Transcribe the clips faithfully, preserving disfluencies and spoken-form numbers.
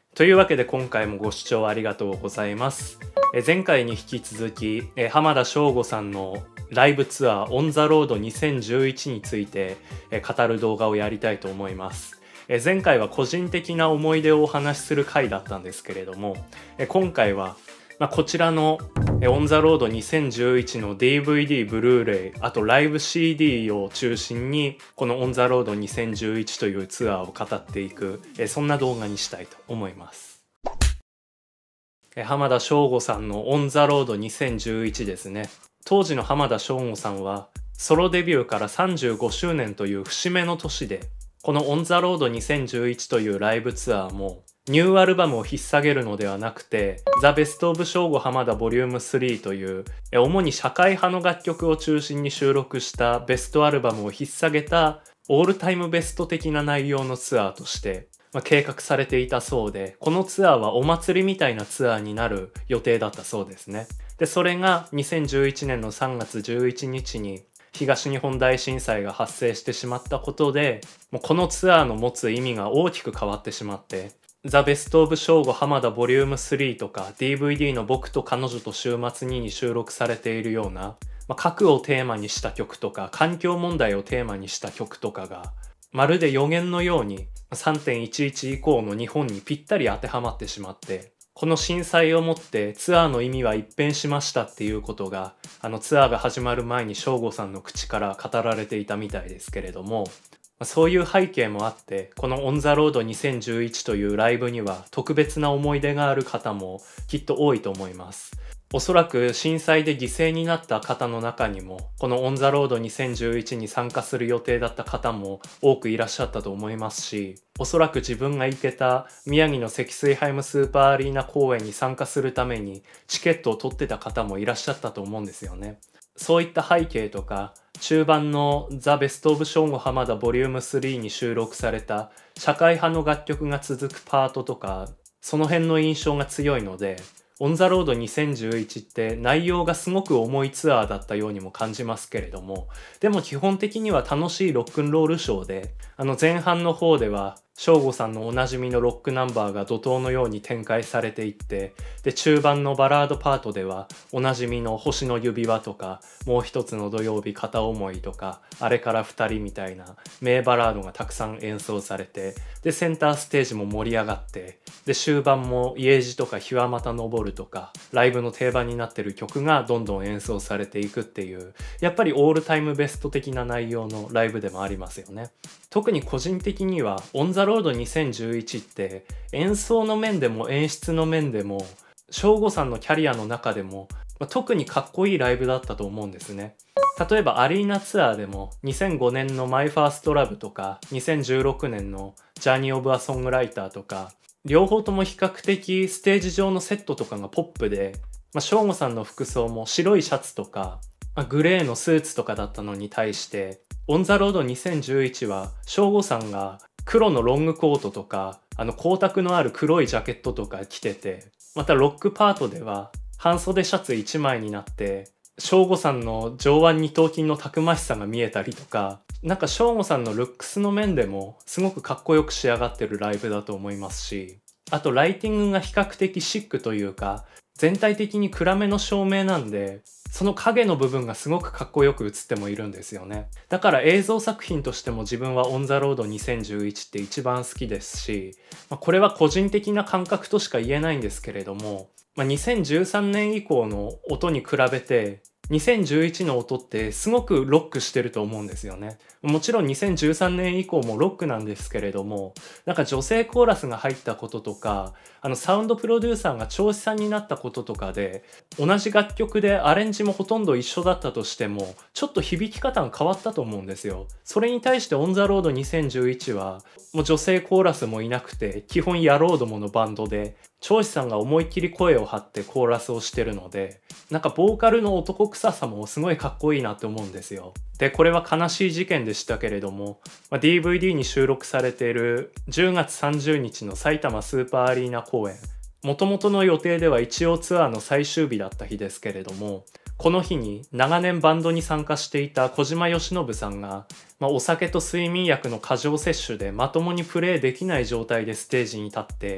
というわけで今回もご視聴ありがとうございます。え前回に引き続きえ浜田省吾さんのライブツアーオンザロードにせんじゅういちについてえ語る動画をやりたいと思います。え前回は個人的な思い出をお話しする回だったんですけれども、え今回はまあ、こちらのオンザロードにせんじゅういちの ディーブイディー、ブルーレイ、あとライブ シーディー を中心にこのオンザロードにせんじゅういちというツアーを語っていく、そんな動画にしたいと思います。浜田省吾さんのオンザロードにせんじゅういちですね。当時の浜田省吾さんはソロデビューからさんじゅうごしゅうねんという節目の年で、このオンザロードにせんじゅういちというライブツアーもニューアルバムを引っ提げるのではなくて、ザ・ベスト・オブ・省吾浜田ボリュームスリーという主に社会派の楽曲を中心に収録したベストアルバムを引っ提げたオールタイムベスト的な内容のツアーとして、まあ、計画されていたそうで、このツアーはお祭りみたいなツアーになる予定だったそうですね。で、それがにせんじゅういちねんのさんがつじゅういちにちに東日本大震災が発生してしまったことで、もうこのツアーの持つ意味が大きく変わってしまって、ザ・ベスト・オブ・省吾浜田ボリュームスリーとか ディーブイディー の僕と彼女と週末にに収録されているような、まあ、核をテーマにした曲とか環境問題をテーマにした曲とかがまるで予言のように さんてんいちいち 以降の日本にぴったり当てはまってしまって、この震災をもってツアーの意味は一変しましたっていうことがあのツアーが始まる前に省吾さんの口から語られていたみたいですけれども、そういう背景もあってこのオンザロードにせんじゅういちというライブには特別な思い出がある方もきっと多いと思います。おそらく震災で犠牲になった方の中にもこのオンザロードにせんじゅういちに参加する予定だった方も多くいらっしゃったと思いますし、おそらく自分が行けた宮城の積水ハイムスーパーアリーナ公演に参加するためにチケットを取ってた方もいらっしゃったと思うんですよね。そういった背景とか中盤のザ・ベスト・オブ・省吾浜田ボリュームスリーに収録された社会派の楽曲が続くパートとか、その辺の印象が強いので、オンザロードにせんじゅういちって内容がすごく重いツアーだったようにも感じますけれども、でも基本的には楽しいロックンロールショーで、あの前半の方では省吾さんのおなじみのロックナンバーが怒涛のように展開されていって、で中盤のバラードパートではおなじみの星の指輪とかもう一つの土曜日片思いとかあれから二人みたいな名バラードがたくさん演奏されて、でセンターステージも盛り上がって、で終盤も家路とか日はまた昇るとかライブの定番になってる曲がどんどん演奏されていくっていう、やっぱりオールタイムベスト的な内容のライブでもありますよね。特に個人的にはオンザロードにせんじゅういちって演奏の面でも演出の面でも省吾さんのキャリアの中でも特にかっこいいライブだったと思うんですね。例えばアリーナツアーでもにせんごねんのマイファーストラブとかにせんじゅうろくねんのジャーニーオブアソングライターとか、両方とも比較的ステージ上のセットとかがポップで、まあ、省吾さんの服装も白いシャツとか、まあ、グレーのスーツとかだったのに対してオンザロードにせんじゅういちは省吾さんが黒のロングコートとかあの光沢のある黒いジャケットとか着てて、またロックパートでは半袖シャツいちまいになって省吾さんの上腕二頭筋のたくましさが見えたりとか、なんか省吾さんのルックスの面でもすごくかっこよく仕上がってるライブだと思いますし、あとライティングが比較的シックというか全体的に暗めの照明なんで、その影の部分がすごくかっこよく映ってもいるんですよね。だから映像作品としても自分はオンザロードにせんじゅういちって一番好きですし、まあ、これは個人的な感覚としか言えないんですけれども、まあ、にせんじゅうさんねん以降の音に比べてにせんじゅういちの音ってすごくロックしてると思うんですよね。もちろんにせんじゅうさんねん以降もロックなんですけれども、なんか女性コーラスが入ったこととか、あのサウンドプロデューサーが銚子さんになったこととかで、同じ楽曲でアレンジもほとんど一緒だったとしても、ちょっと響き方が変わったと思うんですよ。それに対してオンザロードにせんじゅういちは、もう女性コーラスもいなくて、基本野郎どものバンドで、銚子さんが思いっきり声を張ってコーラスをしてるので、なんかボーカルの男臭さもすごいかっこいいなって思うんですよ。で、これは悲しい事件でしたけれども、まあ、ディーブイディー に収録されているじゅうがつさんじゅうにちの埼玉スーパーアリーナ公演、もともとの予定では一応ツアーの最終日だった日ですけれども、この日に長年バンドに参加していた小島よしのぶさんが、まあ、お酒と睡眠薬の過剰摂取でまともにプレイできない状態でステージに立って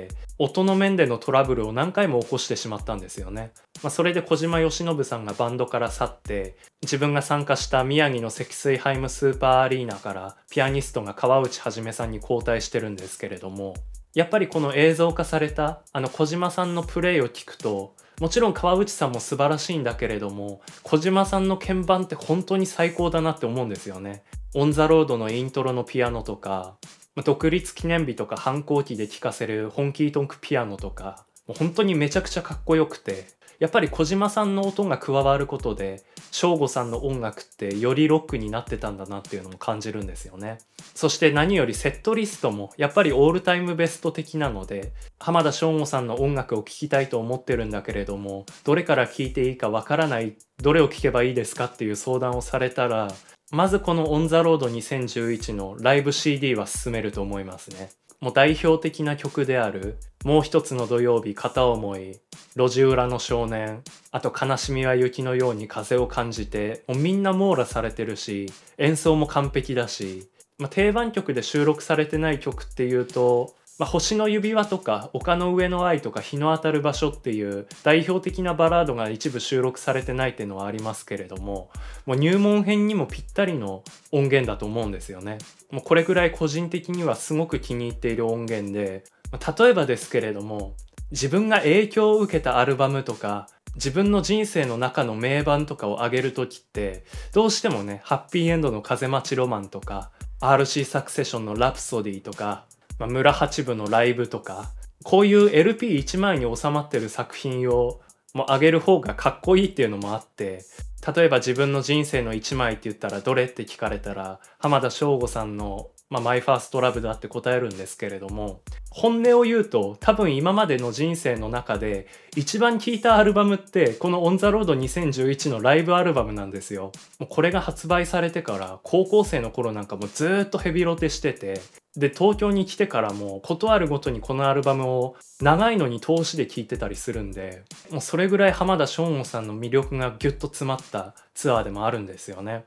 音の面でのトラブルを何回も起こしてしまったんですよね。まあ、それで小島よしのぶさんがバンドから去って、自分が参加した宮城の積水ハイムスーパーアリーナからピアニストが川内はじめさんに交代してるんですけれども、やっぱりこの映像化されたあの小島さんのプレイを聞くと、もちろん川内さんも素晴らしいんだけれども、小島さんの鍵盤って本当に最高だなって思うんですよね。オン・ザ・ロードのイントロのピアノとか、独立記念日とか反抗期で聴かせるホンキートンクピアノとか、もう本当にめちゃくちゃかっこよくて、やっぱり小島さんの音が加わることで省吾さんの音楽ってよりロックになってたんだなっていうのも感じるんですよね。そして何よりセットリストもやっぱりオールタイムベスト的なので、浜田省吾さんの音楽を聴きたいと思ってるんだけれども、どれから聴いていいかわからない、どれを聴けばいいですかっていう相談をされたら、まずこのオン・ザ・ロードにせんじゅういちのライブ シーディー は勧めると思いますね。もう代表的な曲であるもう一つの土曜日、片思い、路地裏の少年、あと悲しみは雪のように風を感じて、もうみんな網羅されてるし、演奏も完璧だし、まあ、定番曲で収録されてない曲っていうと、まあ、星の指輪とか丘の上の愛とか日の当たる場所っていう代表的なバラードが一部収録されてないっていうのはありますけれども、もう入門編にもぴったりの音源だと思うんですよね。もうこれぐらい個人的にはすごく気に入っている音源で、例えばですけれども、自分が影響を受けたアルバムとか自分の人生の中の名盤とかを上げるときって、どうしてもね、ハッピーエンドの風待ちロマンとか アールシー サクセションのラプソディとか、まあ、村八部のライブとか、こういう エルピーいち 枚に収まってる作品をもう上げる方がかっこいいっていうのもあって、例えば自分の人生のいちまいって言ったらどれって聞かれたら、浜田省吾さんの、まあ、マイファーストラブだって答えるんですけれども、本音を言うと多分今までの人生の中で一番聴いたアルバムってこのオンザロードにせんじゅういちのライブアルバムなんですよ。もうこれが発売されてから高校生の頃なんかもずーっとヘビロテしてて、で東京に来てからもことあるごとにこのアルバムを長いのに通しで聴いてたりするんで、もうそれぐらい浜田省吾さんの魅力がギュッと詰まったツアーでもあるんですよね。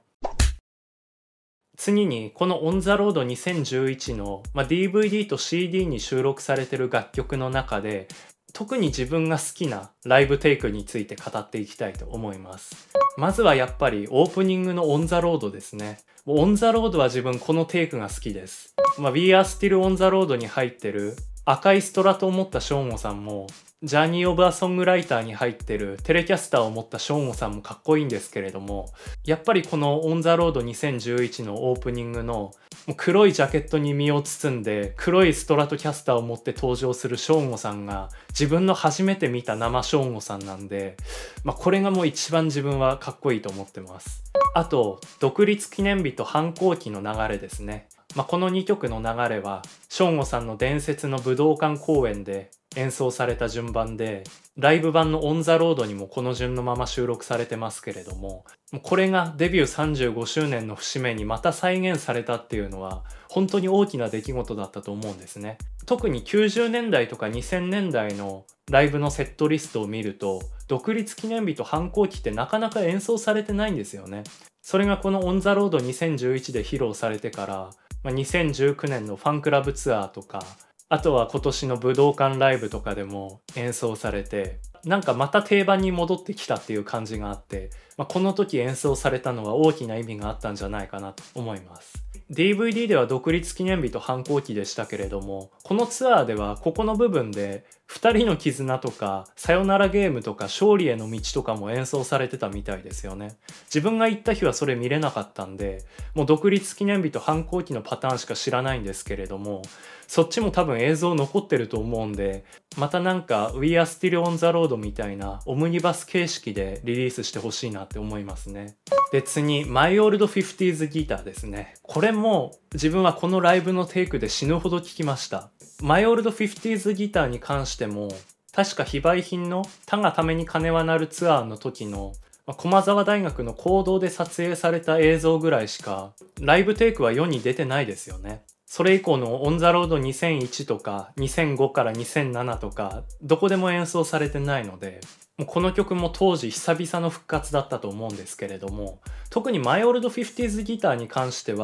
次にこのオンザロードにせんじゅういちの、まあ、ディーブイディー と シーディー に収録されてる楽曲の中で特に自分が好きなライブテイクについて語っていきたいと思います。まずはやっぱりオープニングのオンザロードですね。オンザロードは自分このテイクが好きです。まあ、We Are Still on the Road に入ってる赤いストラトを持ったショーゴさんも、ジャーニー・オブ・ア・ソングライターに入ってるテレキャスターを持ったショーゴさんもかっこいいんですけれども、やっぱりこのオン・ザ・ロードにせんじゅういちのオープニングのもう黒いジャケットに身を包んで黒いストラトキャスターを持って登場するショーゴさんが自分の初めて見た生ショーゴさんなんで、まあ、これがもう一番自分はかっこいいと思ってます。あと独立記念日と反抗期の流れですね。まあ、このにきょくの流れはショーゴさんの伝説の武道館公演で演奏された順番で、ライブ版のオンザロードにもこの順のまま収録されてますけれども、これがデビューさんじゅうごしゅうねんの節目にまた再現されたっていうのは本当に大きな出来事だったと思うんですね。特にきゅうじゅうねんだいとかにせんねんだいのライブのセットリストを見ると、独立記念日と反抗期ってなかなか演奏されてないんですよね。それがこのオンザロードにせんじゅういちで披露されてから、まあ、にせんじゅうきゅうねんのファンクラブツアーとか、あとは今年の武道館ライブとかでも演奏されて、なんかまた定番に戻ってきたっていう感じがあって、まあ、この時演奏されたのは大きな意味があったんじゃないかなと思います。ディーブイディー では独立記念日と反抗期でしたけれども、このツアーではここの部分でふたりの絆とかさよならゲームとか勝利への道とかも演奏されてたみたいですよね。自分が行った日はそれ見れなかったんで、もう独立記念日と反抗期のパターンしか知らないんですけれども、そっちも多分映像残ってると思うんで、またなんか We Are Still on the Road みたいなオムニバス形式でリリースしてほしいなって思いますね。で次 My Old フィフティーズ ギターですね。これも自分はこのライブのテイクで死ぬほど聴きました。My Old フィフティーズ ギターに関しても確か非売品の他がために金は鳴るツアーの時の駒沢大学の講堂で撮影された映像ぐらいしかライブテイクは世に出てないですよね。それ以降のオンザロードにせんいちとかにせんごからにせんななとかどこでも演奏されてないので、もうこの曲も当時久々の復活だったと思うんですけれども、特に My Old フィフティーズ ギターに関しては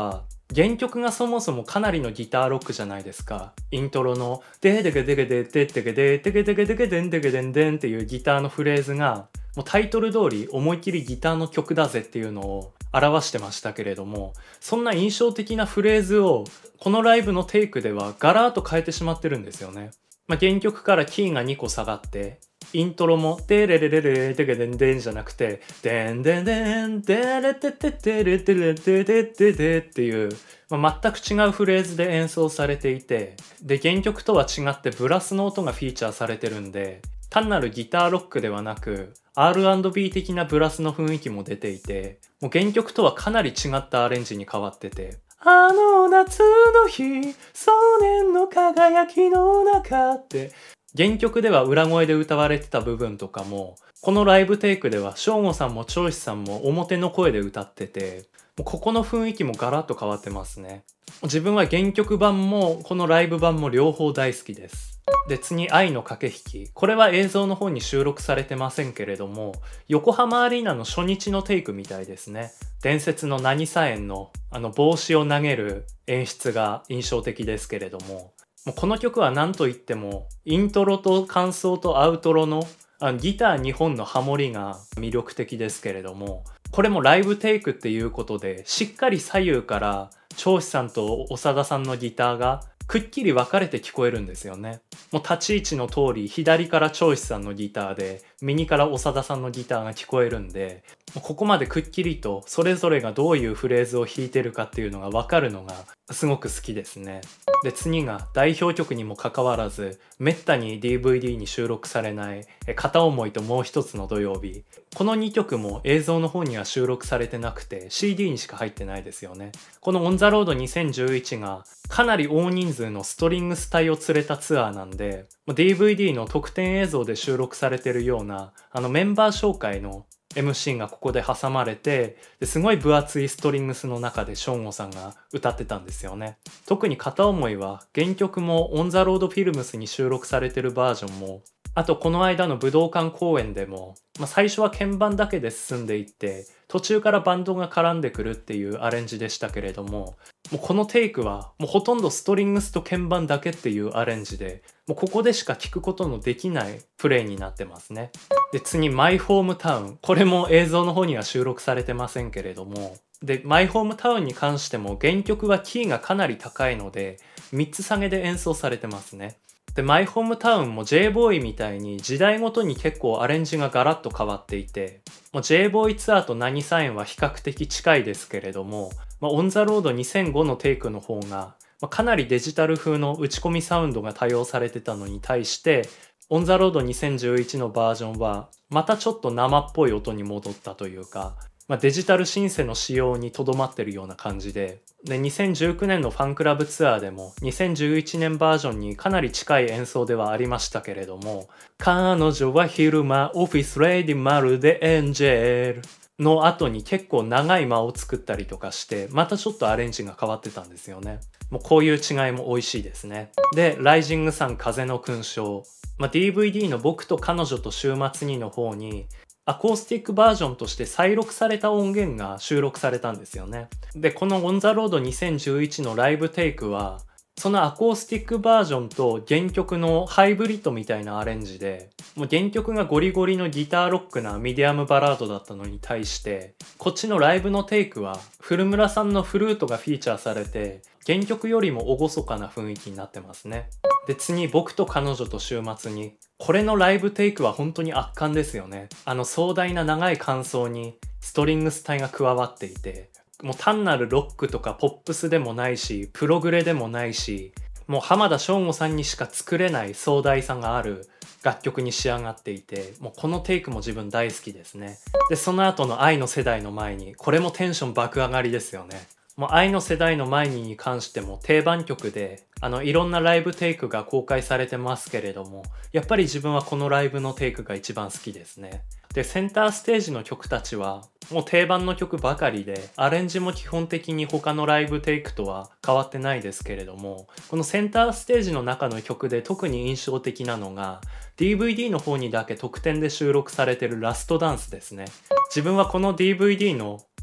原曲がそもそもかなりのギターロックじゃないですか。イントロのデデゲデゲデデデゲデデゲデゲデゲデンデゲデンデンっていうギターのフレーズがもうタイトル通り思いっきりギターの曲だぜっていうのを表してましたけれども、そんな印象的なフレーズをこのライブのテイクではガラーッと変えてしまってるんですよね。まあ、原曲からキーがにこ下がってイントロもデレレレレデゲデンデンじゃなくてデンデンデンデレテテテレテレテテテテっていう、まあ、全く違うフレーズで演奏されていて、で原曲とは違ってブラスの音がフィーチャーされてるんで、単なるギターロックではなく アールアンドビー 的なブラスの雰囲気も出ていて、もう原曲とはかなり違ったアレンジに変わってて、あの夏の日想念の輝きの中って原曲では裏声で歌われてた部分とかもこのライブテイクではショーゴさんもチョイスさんも表の声で歌ってて、もうここの雰囲気もガラッと変わってますね。自分は原曲版もこのライブ版も両方大好きです。で次、愛の駆け引き。これは映像の方に収録されてませんけれども、横浜アリーナの初日のテイクみたいですね。伝説の渚園のあの帽子を投げる演出が印象的ですけれども、もうこの曲は何と言ってもイントロと間奏とアウトロのあのギターにほんのハモリが魅力的ですけれども、これもライブテイクっていうことでしっかり左右から長司さんと長田さんのギターがくっきり分かれて聞こえるんですよね。もう立ち位置の通り左から長司さんのギターで右から長田さんのギターが聞こえるんで、ここまでくっきりとそれぞれがどういうフレーズを弾いてるかっていうのが分かるのがすごく好きですね。で次が代表曲にもかかわらずめったに ディーブイディー に収録されない片思いともう一つの土曜日。このにきょくも映像の方には収録されてなくて シーディー にしか入ってないですよね。このオンザロードにせんじゅういちがかなり大人数のストリングス隊を連れたツアーなんで ディーブイディー の特典映像で収録されてるようなあのメンバー紹介のエムシー がここで挟まれて、ですごい分厚いストリングスの中でショーゴさんが歌ってたんですよね。特に片思いは原曲もオンザロードフィルムスに収録されてるバージョンも、あとこの間の武道館公演でも、まあ、最初は鍵盤だけで進んでいって途中からバンドが絡んでくるっていうアレンジでしたけれども、もうこのテイクはもうほとんどストリングスと鍵盤だけっていうアレンジで、もうここでしか聴くことのできないプレイになってますね。で次、マイホームタウン。これも映像の方には収録されてませんけれども、でマイホームタウンに関しても原曲はキーがかなり高いのでみっつ下げで演奏されてますね。でマイホームタウンも J ボーイみたいに時代ごとに結構アレンジがガラッと変わっていて、もう J ボーイツアーと渚園は比較的近いですけれども、まあ、オンザロードにせんごのテイクの方が、まあ、かなりデジタル風の打ち込みサウンドが多用されてたのに対してオンザロードにせんじゅういちのバージョンはまたちょっと生っぽい音に戻ったというか、まあ、デジタルシンセの仕様にとどまってるような感じで、でにせんじゅうきゅうねんのファンクラブツアーでもにせんじゅういちねんバージョンにかなり近い演奏ではありましたけれども、彼女は昼間オフィスレディまるでエンジェルの後に結構長い間を作ったりとかしてまたちょっとアレンジが変わってたんですよね。もうこういう違いも美味しいですね。でライジングサン風の勲章、まあ、ディーブイディー の僕と彼女と週末にの方にアコースティックバージョンとして再録された音源が収録されたんですよね。でこのオンザロードにせんじゅういちのライブテイクはそのアコースティックバージョンと原曲のハイブリッドみたいなアレンジで、もう原曲がゴリゴリのギターロックなミディアムバラードだったのに対してこっちのライブのテイクは古村さんのフルートがフィーチャーされて原曲よりも厳かな雰囲気になってますね。で次、僕と彼女と週末に。これのライブテイクは本当に圧巻ですよね。あの壮大な長い間奏にストリングス隊が加わっていて、もう単なるロックとかポップスでもないしプログレでもないし、もう浜田省吾さんにしか作れない壮大さがある楽曲に仕上がっていて、もうこのテイクも自分大好きですね。でその後の愛の世代の前に、これもテンション爆上がりですよね。もう愛の世代の前にに関しても定番曲で、あのいろんなライブテイクが公開されてますけれども、やっぱり自分はこのライブのテイクが一番好きですね。でセンターステージの曲たちはもう定番の曲ばかりで、アレンジも基本的に他のライブテイクとは変わってないですけれども、このセンターステージの中の曲で特に印象的なのが ディーブイディー の方にだけ特典で収録されてるラストダンスですね。自分はこの ディーブイディー の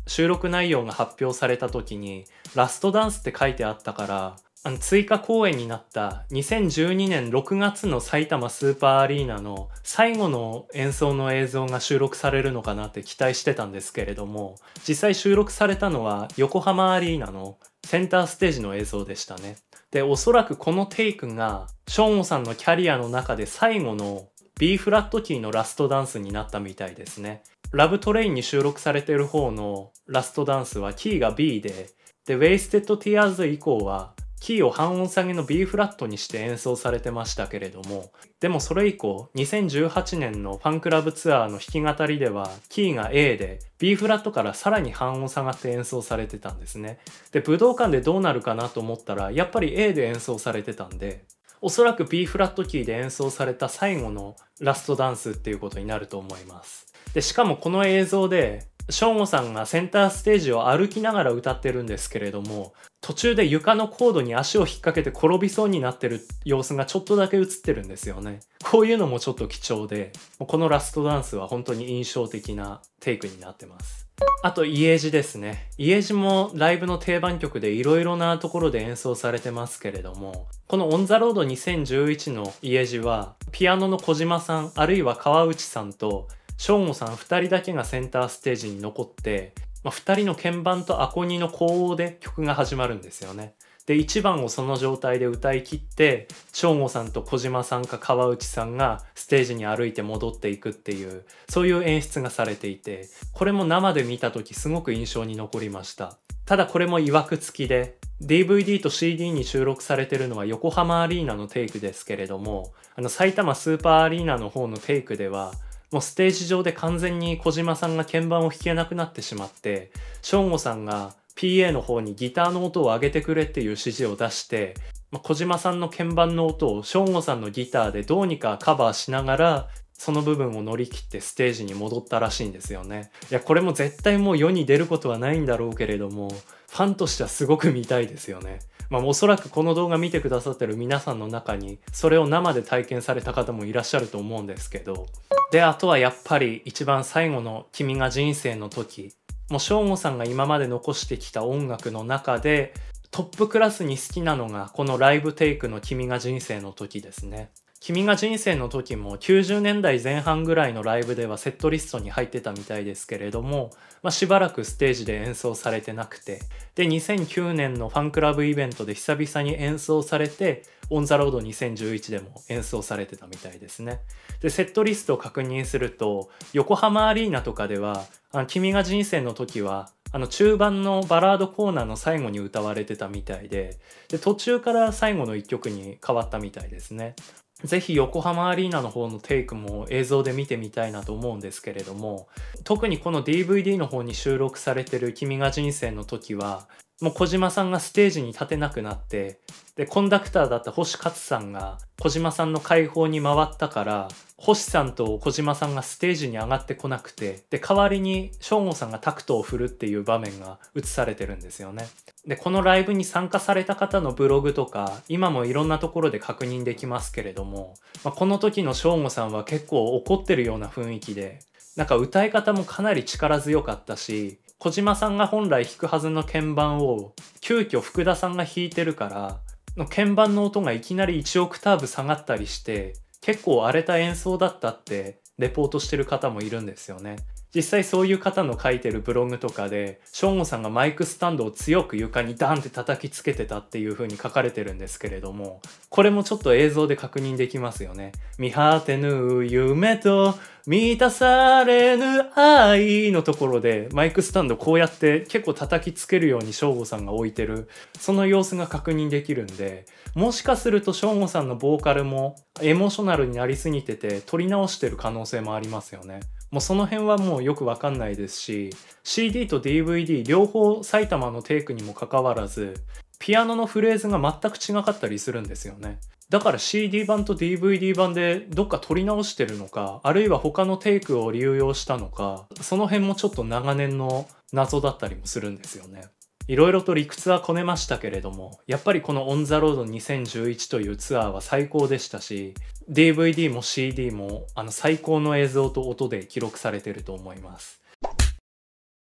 収録内容が発表された時にラストダンスって書いてあったから、あの追加公演になったにせんじゅうにねんろくがつの埼玉スーパーアリーナの最後の演奏の映像が収録されるのかなって期待してたんですけれども、実際収録されたのは横浜アリーナのセンターステージの映像でしたね。で、おそらくこのテイクがショーンさんのキャリアの中で最後の B フラットキーのラストダンスになったみたいですね。ラブトレインに収録されている方のラストダンスはキーが B で、で、Wasted Tears 以降はキーを半音下げの B フラットにして演奏されてましたけれども、でもそれ以降にせんじゅうはちねんのファンクラブツアーの弾き語りではキーが A で B フラットからさらに半音下がって演奏されてたんですね。で、武道館でどうなるかなと思ったらやっぱり A で演奏されてたんで、おそらく B フラットキーで演奏された最後のラストダンスっていうことになると思います。で、しかもこの映像でショーンさんがセンターステージを歩きながら歌ってるんですけれども、途中で床のコードに足を引っ掛けて転びそうになってる様子がちょっとだけ映ってるんですよね。こういうのもちょっと貴重で、このラストダンスは本当に印象的なテイクになってます。あとイエジですね。イエジもライブの定番曲でいろいろなところで演奏されてますけれども、このオンザロードにせんじゅういちのイエジはピアノの小島さんあるいは川内さんとショーンさんふたりだけがセンターステージに残って、まあ、ふたりの鍵盤とアコギの高音で曲が始まるんですよね。で、いちばんをその状態で歌い切って、ショーンさんと小島さんか川内さんがステージに歩いて戻っていくっていう、そういう演出がされていて、これも生で見た時すごく印象に残りました。ただこれも曰く付きで、ディーブイディー と シーディー に収録されてるのは横浜アリーナのテイクですけれども、あの埼玉スーパーアリーナの方のテイクでは、もうステージ上で完全に小島さんが鍵盤を弾けなくなってしまって、ショーンさんが ピーエー の方にギターの音を上げてくれっていう指示を出して、まあ、小島さんの鍵盤の音をショーンさんのギターでどうにかカバーしながら、その部分を乗り切ってステージに戻ったらしいんですよね。いや、これも絶対もう世に出ることはないんだろうけれども、ファンとしてはすごく見たいですよね。まあ、おそらくこの動画見てくださってる皆さんの中にそれを生で体験された方もいらっしゃると思うんですけど、で、あとはやっぱり一番最後の君が人生の時、もうショーンさんが今まで残してきた音楽の中でトップクラスに好きなのがこのライブテイクの君が人生の時ですね。君が人生の時もきゅうじゅうねんだいぜん半ぐらいのライブではセットリストに入ってたみたいですけれども、まあ、しばらくステージで演奏されてなくて、でにせんきゅうねんのファンクラブイベントで久々に演奏されて、オンザロードにせんじゅういちでも演奏されてたみたいですね。で、セットリストを確認すると、横浜アリーナとかではあの君が人生の時はあの中盤のバラードコーナーの最後に歌われてたみたいで、で途中から最後のいっきょくに変わったみたいですね。ぜひ横浜アリーナの方のテイクも映像で見てみたいなと思うんですけれども、特にこの ディーブイディー の方に収録されてる君が人生の時は、もう小島さんがステージに立てなくなって、で、コンダクターだった星勝さんが小島さんの解放に回ったから、星さんと小島さんがステージに上がってこなくて、で、代わりにショーンさんがタクトを振るっていう場面が映されてるんですよね。で、このライブに参加された方のブログとか、今もいろんなところで確認できますけれども、まあ、この時のショーンさんは結構怒ってるような雰囲気で、なんか歌い方もかなり力強かったし、小島さんが本来弾くはずの鍵盤を急遽福田さんが弾いてるからの鍵盤の音がいきなりいちオクターブ下がったりして結構荒れた演奏だったってレポートしてる方もいるんですよね。実際そういう方の書いてるブログとかでショーンさんがマイクスタンドを強く床にダンって叩きつけてたっていう風に書かれてるんですけれども、これもちょっと映像で確認できますよね。見果てぬ夢と満たされぬ愛のところでマイクスタンドこうやって結構叩きつけるようにショーンさんが置いてる、その様子が確認できるんで、もしかするとショーンさんのボーカルもエモーショナルになりすぎてて撮り直してる可能性もありますよね。もうその辺はもうよくわかんないですし、 シーディー と ディーブイディー 両方埼玉のテイクにもかかわらずピアノのフレーズが全く違かったりするんですよね。だから シーディー 版と ディーブイディー 版でどっか撮り直してるのか、あるいは他のテイクを流用したのか、その辺もちょっと長年の謎だったりもするんですよね。いろいろと理屈はこねましたけれども、やっぱりこのオンザロードにせんじゅういちというツアーは最高でしたし、ディーブイディー も シーディー もあの最高の映像と音で記録されていると思います。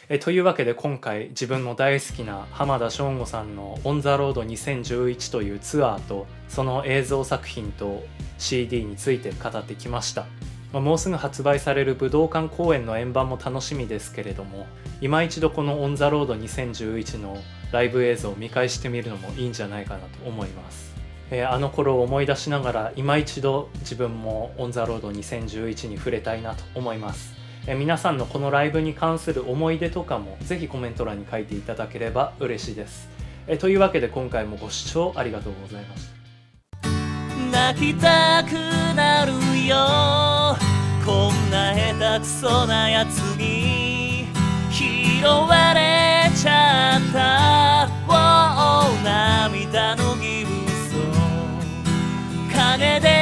えというわけで今回自分の大好きな浜田省吾さんの「オン・ザ・ロードにせんじゅういち」というツアーとその映像作品と シーディー について語ってきました。もうすぐ発売される武道館公演の円盤も楽しみですけれども、今一度この「オン・ザ・ロードにせんじゅういち」のライブ映像を見返してみるのもいいんじゃないかなと思います。えー、あの頃を思い出しながら今一度自分も「オン・ザ・ロードにせんじゅういち」に触れたいなと思います。えー、皆さんのこのライブに関する思い出とかもぜひコメント欄に書いていただければ嬉しいです。えー、というわけで今回もご視聴ありがとうございました。 泣きたくなるよ、こんな下手くそなやつに拾われちゃった。おお、涙のギブソン陰で